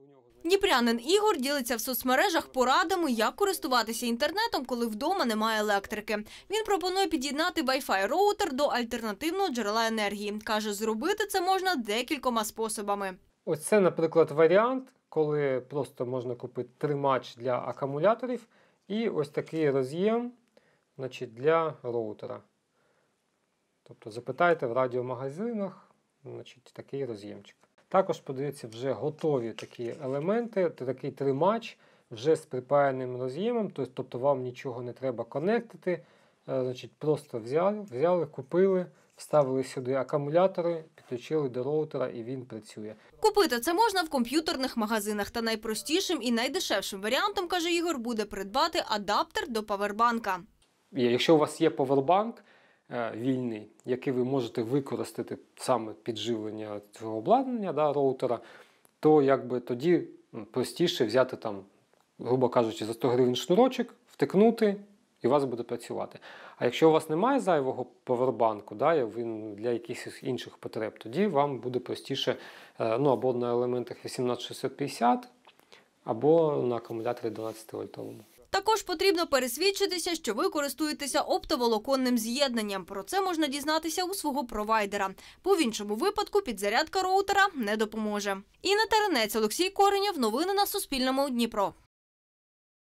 Дніпрянин Ігор ділиться в соцмережах порадами, як користуватися інтернетом, коли вдома немає електрики. Він пропонує під'єднати Wi-Fi роутер до альтернативного джерела енергії. Каже, зробити це можна декількома способами. Ось це, наприклад, варіант, коли просто можна купити тримач для акумуляторів і ось такий роз'єм, значить, для роутера. Тобто запитайте в радіомагазинах, значить, такий роз'ємчик. Також подаються вже готові такі елементи, такий тримач вже з припаяним роз'ємом, тобто вам нічого не треба конектити, значить, просто взяли, купили, вставили сюди акумулятори, підключили до роутера і він працює. Купити це можна в комп'ютерних магазинах, та найпростішим і найдешевшим варіантом, каже Ігор, буде придбати адаптер до павербанка. Якщо у вас є павербанк вільний, який ви можете використати саме підживлення цього обладнання, роутера, то якби тоді простіше взяти там, грубо кажучи, за 100 гривень шнурочок, втикнути і у вас буде працювати. А якщо у вас немає зайвого павербанку, він для якихось інших потреб, тоді вам буде простіше або на елементах 18650, або на акумуляторі 12-вольтовому. Також потрібно пересвідчитися, що ви користуєтеся оптоволоконним з'єднанням. Про це можна дізнатися у свого провайдера. Бо в іншому випадку підзарядка роутера не допоможе. Інна Теренець, Олексій Коренєв. Новини на Суспільному. Дніпро.